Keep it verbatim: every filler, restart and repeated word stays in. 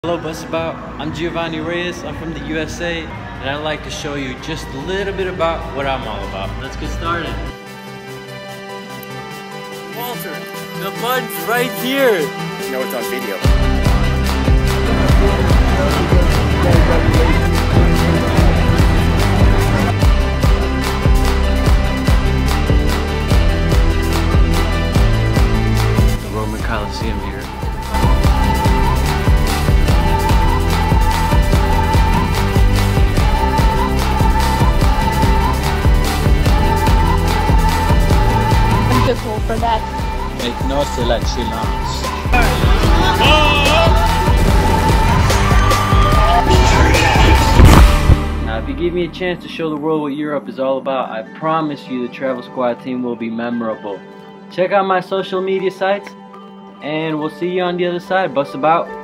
Hello Bus About, I'm Giovanni Reyes, I'm from the U S A, and I'd like to show you just a little bit about what I'm all about. Let's get started. Walter, the bud's right here! You know it's on video. The Roman Coliseum here. For that. Make no selection. Now, if you give me a chance to show the world what Europe is all about, I promise you the Travel Squad team will be memorable. Check out my social media sites, and we'll see you on the other side. Bus About.